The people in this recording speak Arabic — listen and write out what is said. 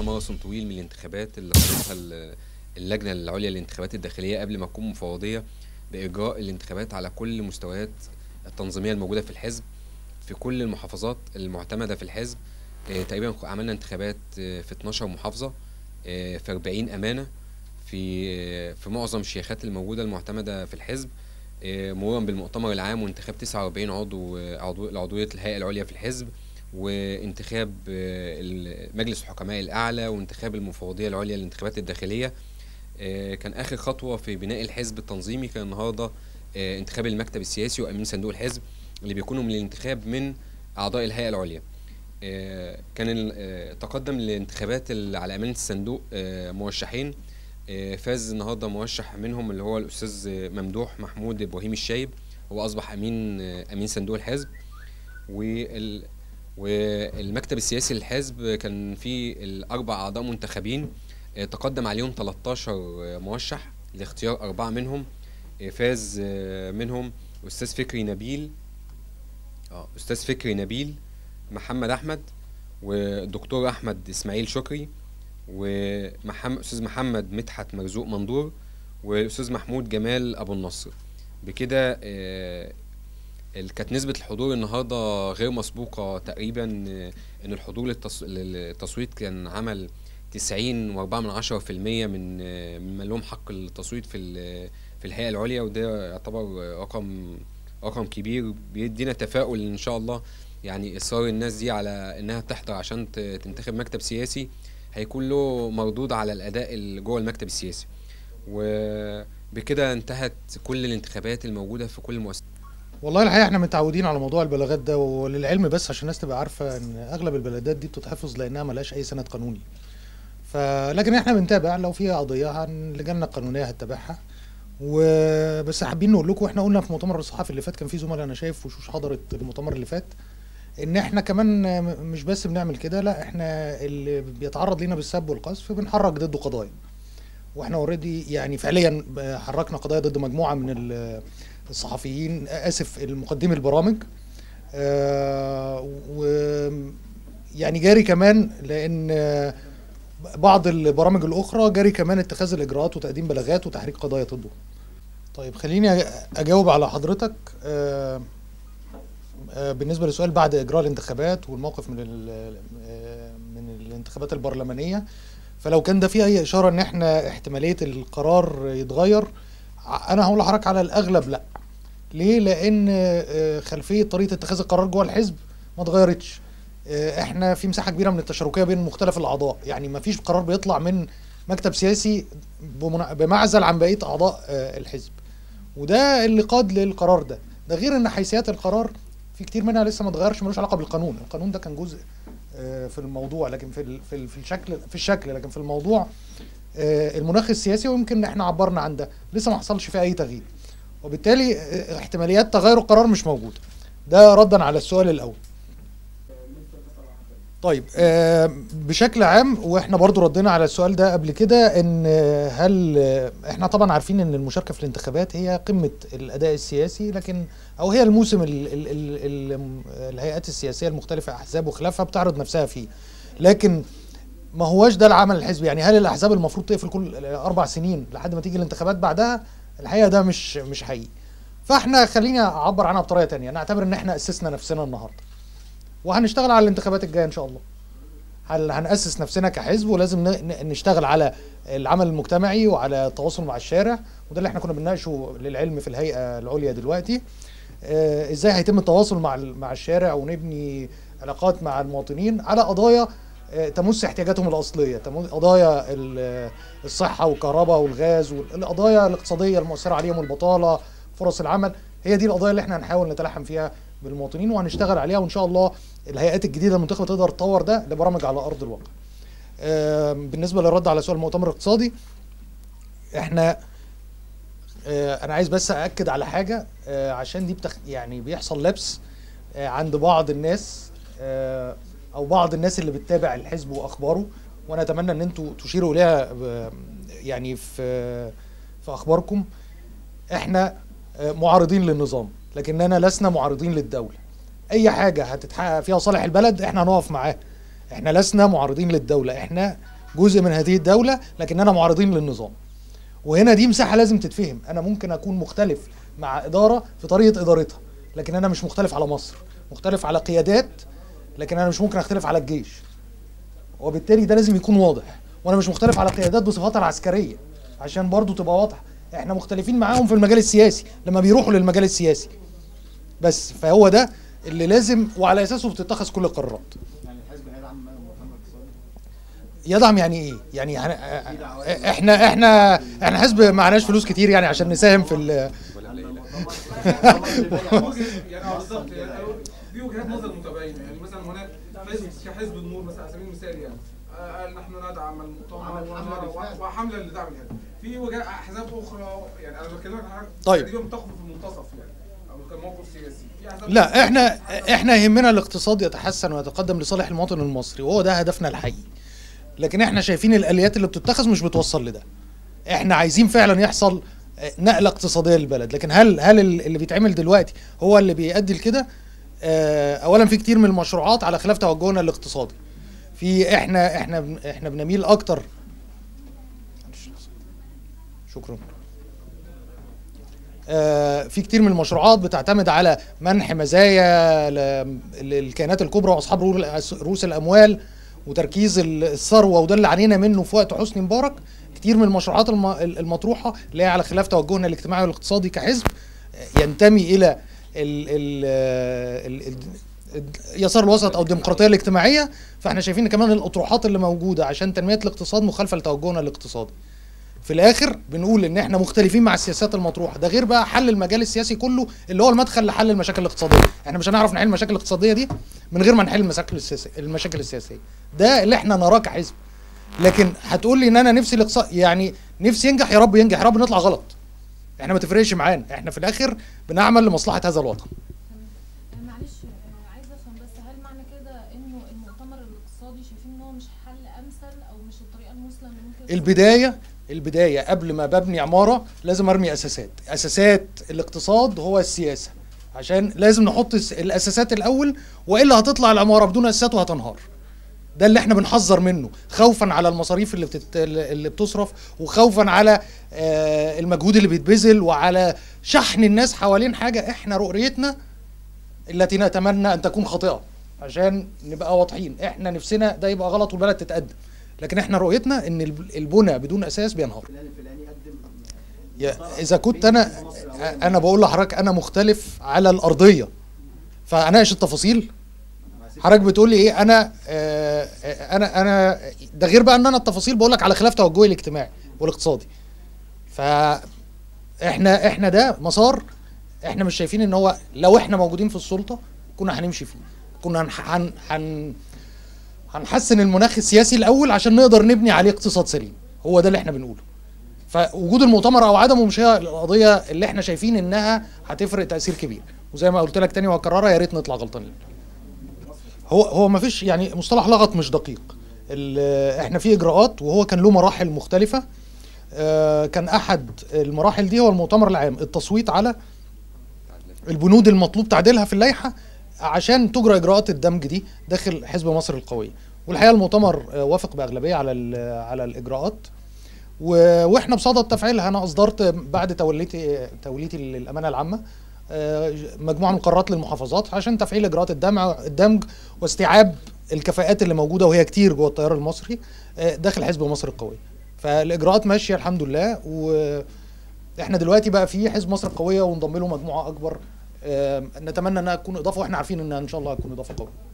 ماراثون طويل من الانتخابات اللي خاضتها اللجنة العليا للانتخابات الداخلية قبل ما تكون مفوضية بإجراء الانتخابات على كل المستويات التنظيمية الموجودة في الحزب في كل المحافظات المعتمدة في الحزب. تقريبا عملنا انتخابات في 12 محافظة، في 40 أمانة، في معظم الشيخات الموجودة المعتمدة في الحزب، مرورا بالمؤتمر العام وانتخاب 49 عضو لعضوية الهيئة العليا في الحزب، وانتخاب مجلس الحكماء الأعلى، وانتخاب المفوضية العليا للانتخابات الداخلية. كان آخر خطوة في بناء الحزب التنظيمي كان النهاردة انتخاب المكتب السياسي وأمين صندوق الحزب اللي بيكونوا من الانتخاب من أعضاء الهيئة العليا. كان تقدم للانتخابات على أمانة الصندوق مرشحين. فاز النهارده مرشح منهم اللي هو الأستاذ ممدوح محمود إبراهيم الشايب، هو أصبح أمين صندوق الحزب. والمكتب السياسي للحزب كان فيه الأربع أعضاء منتخبين، تقدم عليهم 13 مرشح لاختيار 4 منهم. فاز منهم أستاذ فكري نبيل محمد أحمد، ودكتور أحمد إسماعيل شكري، أستاذ محمد مدحت مرزوق مندور، والأستاذ محمود جمال أبو النصر. بكده كانت نسبة الحضور النهاردة غير مسبوقة تقريبا. إن الحضور للتصويت كان عمل 90.4% من لهم حق التصويت في الهيئة العليا، وده يعتبر رقم كبير بيدينا تفاؤل إن شاء الله. يعني إصرار الناس دي على إنها تحضر عشان تنتخب مكتب سياسي هيكون له مردود على الأداء اللي جوه المكتب السياسي. وبكده انتهت كل الانتخابات الموجودة في كل المؤسسات. والله الحقيقه احنا متعودين على موضوع البلاغات ده، وللعلم بس عشان الناس تبقى عارفه ان اغلب البلاغات دي بتتحفظ لانها ملهاش اي سند قانوني. لكن احنا بنتابع لو في قضيه اللجنه القانونيه هتتابعها. وبس حابين نقول لكم، احنا قلنا في مؤتمر الصحفي اللي فات، كان في زملاء انا شايف وشوش حضرت المؤتمر اللي فات، ان احنا كمان مش بس بنعمل كده، لا احنا اللي بيتعرض لينا بالسب والقذف بنحرك ضده قضايا. واحنا اوريدي يعني فعليا حركنا قضايا ضد مجموعه من الصحفيين، المقدمي البرامج، ويعني جاري كمان، لان بعض البرامج الاخرى جاري كمان اتخاذ الاجراءات وتقديم بلاغات وتحريك قضايا ضده. طيب خليني اجاوب على حضرتك بالنسبه للسؤال بعد اجراء الانتخابات والموقف من الانتخابات البرلمانيه. فلو كان ده فيه اي اشاره ان احنا احتماليه القرار يتغير، انا هقول لحضرتك على الاغلب لا. ليه؟ لان خلفيه طريقه اتخاذ القرار جوه الحزب ما اتغيرتش. احنا في مساحه كبيره من التشاركيه بين مختلف الاعضاء، يعني ما فيش قرار بيطلع من مكتب سياسي بمعزل عن بقيه اعضاء الحزب، وده اللي قاد للقرار ده. ده غير ان حيثيات القرار في كتير منها لسه ما اتغيرش، ملوش علاقه بالقانون. القانون ده كان جزء في الموضوع، لكن في الشكل لكن في الموضوع المناخ السياسي، ويمكن احنا عبرنا عن ده، لسه ما حصلش فيه اي تغيير، وبالتالي احتماليات تغير القرار مش موجوده. ده ردا على السؤال الاول. طيب بشكل عام، واحنا برضو ردينا على السؤال ده قبل كده، ان هل احنا طبعا عارفين ان المشاركه في الانتخابات هي قمه الاداء السياسي، لكن او هي الموسم الهيئات السياسيه المختلفه، احزاب وخلافها، بتعرض نفسها فيه. لكن ما هواش ده العمل الحزبي. يعني هل الاحزاب المفروض تقفل كل 4 سنين لحد ما تيجي الانتخابات بعدها؟ الحقيقه ده مش حقيقي. فاحنا خليني اعبر عنها بطريقه ثانيه، نعتبر ان احنا اسسنا نفسنا النهارده، وهنشتغل على الانتخابات الجايه ان شاء الله. هنأسس نفسنا كحزب، ولازم نشتغل على العمل المجتمعي وعلى التواصل مع الشارع، وده اللي احنا كنا بنناقشه للعلم في الهيئه العليا دلوقتي. ازاي هيتم التواصل مع الشارع ونبني علاقات مع المواطنين على قضايا تمس احتياجاتهم الاصليه، قضايا الصحه والكهرباء والغاز، والقضايا الاقتصاديه المؤثره عليهم، والبطاله، فرص العمل. هي دي القضايا اللي احنا هنحاول نتلحم فيها بالمواطنين، وهنشتغل عليها، وان شاء الله الهيئات الجديده المنتخبه تقدر تطور ده لبرامج على ارض الواقع. بالنسبه للرد على سؤال المؤتمر الاقتصادي، احنا انا عايز بس ااكد على حاجه، عشان دي يعني بيحصل لبس عند بعض الناس، او بعض الناس اللي بتتابع الحزب واخباره، وانا اتمنى ان انتوا تشيروا اليها يعني في اخباركم. احنا معارضين للنظام، لكننا لسنا معارضين للدوله. اي حاجه هتتحقق فيها صالح البلد احنا هنقف معاها. احنا لسنا معارضين للدوله، احنا جزء من هذه الدوله لكننا معارضين للنظام. وهنا دي مساحه لازم تتفهم. انا ممكن اكون مختلف مع اداره في طريقه ادارتها، لكن انا مش مختلف على مصر، مختلف على قيادات، لكن انا مش ممكن اختلف على الجيش، وبالتالي ده لازم يكون واضح. وانا مش مختلف على قيادات بصفاتها العسكريه عشان برضو تبقى واضحه، احنا مختلفين معاهم في المجال السياسي لما بيروحوا للمجال السياسي بس. فهو ده اللي لازم، وعلى اساسه بتتخذ كل القرارات. يعني الحزب هيدعم مؤتمر اقتصادي؟ يدعم يعني ايه؟ يعني احنا حزب معناش فلوس كتير يعني عشان نساهم في يعني بالظبط في وجهات نظر متباينه. يعني مثلا هناك حزب كحزب النور مثلا على سبيل المثال يعني قال نحن ندعم المؤتمر وحمله لدعم الهدف. في وجهات احزاب اخرى يعني انا بكلمك عن طيب تقريبا بتاخد في المنتصف يعني او كموقف سياسي. في احزاب لا، احنا يهمنا الاقتصاد يتحسن ويتقدم لصالح المواطن المصري، وهو ده هدفنا الحقيقي. لكن احنا شايفين الاليات اللي بتتخذ مش بتوصل لده. احنا عايزين فعلا يحصل نقله اقتصاديه للبلد، لكن هل اللي بيتعمل دلوقتي هو اللي بيؤدي لكده؟ اولا في كتير من المشروعات على خلاف توجهنا الاقتصادي. في احنا بنميل اكتر. شكرا. في كتير من المشروعات بتعتمد على منح مزايا للكيانات الكبرى واصحاب رؤوس الاموال وتركيز الثروه، وده اللي عانينا منه في وقت حسني مبارك. كتير من المشروعات المطروحه اللي هي على خلاف توجهنا الاجتماعي والاقتصادي كحزب ينتمي الى اليسار الوسط او الديمقراطيه الاجتماعيه. فاحنا شايفين كمان الاطروحات اللي موجوده عشان تنميه الاقتصاد مخالفه لتوجهنا الاقتصادي. في الاخر بنقول ان احنا مختلفين مع السياسات المطروحه، ده غير بقى حل المجال السياسي كله اللي هو المدخل لحل المشاكل الاقتصاديه. احنا مش هنعرف نحل المشاكل الاقتصاديه دي من غير ما نحل المشاكل السياسيه. ده اللي احنا نراه كحزب. لكن هتقول لي ان انا نفسي الاقتصاد يعني نفسي ينجح، يا رب ينجح، يا رب نطلع غلط، احنا ما تفرقش معانا، احنا في الاخر بنعمل لمصلحه هذا الوطن. معلش عايزه افهم بس، هل معنى كده انه المؤتمر الاقتصادي شايفين ان هو مش حل امثل او مش الطريقه المثلى اللي ممكن البدايه قبل ما ببني عماره لازم ارمي اساسات الاقتصاد هو السياسه، عشان لازم نحط الاساسات الاول، والا هتطلع العماره بدون اساسات وهتنهار. ده اللي احنا بنحذر منه، خوفا على المصاريف اللي بتصرف، وخوفا على المجهود اللي بيتبذل، وعلى شحن الناس حوالين حاجه احنا رؤيتنا التي نتمنى ان تكون خاطئه. عشان نبقى واضحين، احنا نفسنا ده يبقى غلط والبلد تتقدم، لكن احنا رؤيتنا ان البنى بدون اساس بينهار. اذا كنت انا بقول لحضرتك انا مختلف على الارضيه فاناقش التفاصيل. حضرتك بتقول لي ايه؟ انا ده غير بقى ان انا التفاصيل بقول لك على خلاف توجهي الاجتماعي والاقتصادي. فاحنا ده مسار احنا مش شايفين ان هو لو احنا موجودين في السلطه كنا هنمشي فيه، كنا هنحسن المناخ السياسي الاول عشان نقدر نبني عليه اقتصاد سليم. هو ده اللي احنا بنقوله. فوجود المؤتمر او عدمه مش هي القضيه اللي احنا شايفين انها هتفرق تاثير كبير، وزي ما قلت لك تاني وهكررها، يا ريت نطلع غلطانين. هو ما فيش يعني مصطلح لغط مش دقيق. احنا في اجراءات وهو كان له مراحل مختلفه. كان احد المراحل دي هو المؤتمر العام، التصويت على البنود المطلوب تعديلها في اللائحه عشان تجرى اجراءات الدمج دي داخل حزب مصر القويه. والحقيقه المؤتمر وافق باغلبيه على الاجراءات، واحنا بصدد تفعيلها. انا اصدرت بعد توليتي للامانه العامه مجموعه من القرارات للمحافظات عشان تفعيل اجراءات الدمج واستيعاب الكفاءات اللي موجوده، وهي كتير جوه التيار المصري داخل حزب مصر القويه. فالاجراءات ماشيه الحمد لله، واحنا دلوقتي بقى في حزب مصر القويه وانضم له مجموعه اكبر. نتمنى انها تكون اضافه، واحنا عارفين انها ان شاء الله هتكون اضافه قويه.